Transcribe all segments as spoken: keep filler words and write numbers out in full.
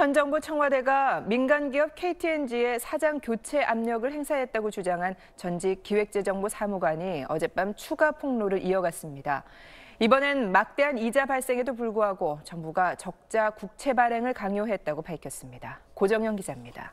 현 정부 청와대가 민간기업 케이티엔지에 사장 교체 압력을 행사했다고 주장한 전직 기획재정부 사무관이 어젯밤 추가 폭로를 이어갔습니다. 이번엔 막대한 이자 발생에도 불구하고 정부가 적자 국채 발행을 강요했다고 밝혔습니다. 고정현 기자입니다.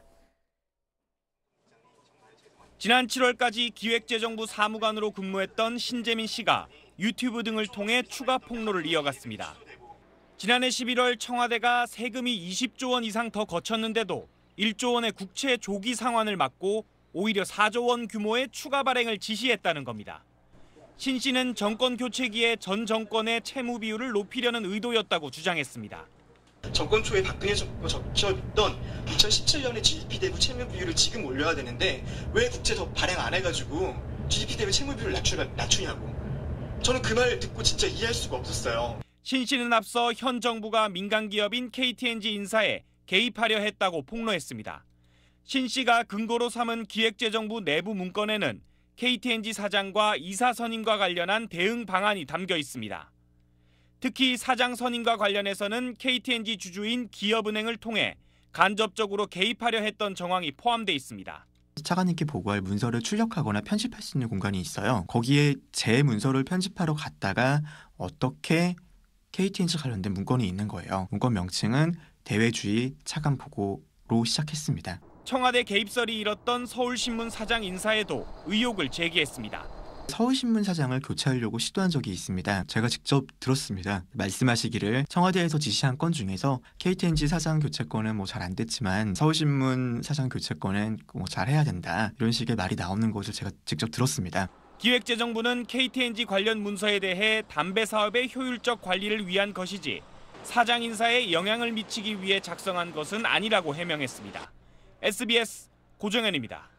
지난 칠월까지 기획재정부 사무관으로 근무했던 신재민 씨가 유튜브 등을 통해 추가 폭로를 이어갔습니다. 지난해 십일월 청와대가 세금이 이십조 원 이상 더 거쳤는데도 일조 원의 국채 조기 상환을 막고 오히려 사조 원 규모의 추가 발행을 지시했다는 겁니다. 신 씨는 정권 교체기에 전 정권의 채무 비율을 높이려는 의도였다고 주장했습니다. 정권 초에 박근혜 정부가 적혀있던 이천십칠 년의 지디피 대비 채무 비율을 지금 올려야 되는데 왜 국채 더 발행 안 해가지고 지디피 대비 채무 비율을 낮추, 낮추냐고. 저는 그 말 듣고 진짜 이해할 수가 없었어요. 신 씨는 앞서 현 정부가 민간기업인 케이티엔지 인사에 개입하려 했다고 폭로했습니다. 신 씨가 근거로 삼은 기획재정부 내부 문건에는 케이티엔지 사장과 이사 선임과 관련한 대응 방안이 담겨 있습니다. 특히 사장 선임과 관련해서는 케이티엔지 주주인 기업은행을 통해 간접적으로 개입하려 했던 정황이 포함돼 있습니다. 차관님께 보고할 문서를 출력하거나 편집할 수 있는 공간이 있어요. 거기에 제 문서를 편집하러 갔다가 어떻게 케이티엔지 관련된 문건이 있는 거예요. 문건 명칭은 대외주의 차관 보고로 시작했습니다. 청와대 개입설이 일었던 서울신문 사장 인사에도 의혹을 제기했습니다. 서울신문 사장을 교체하려고 시도한 적이 있습니다. 제가 직접 들었습니다. 말씀하시기를 청와대에서 지시한 건 중에서 케이티엔지 사장 교체권은 뭐 잘 안 됐지만 서울신문 사장 교체권은 뭐 잘해야 된다. 이런 식의 말이 나오는 것을 제가 직접 들었습니다. 기획재정부는 케이티엔지 관련 문서에 대해 담배 사업의 효율적 관리를 위한 것이지 사장 인사에 영향을 미치기 위해 작성한 것은 아니라고 해명했습니다. 에스비에스 고정현입니다.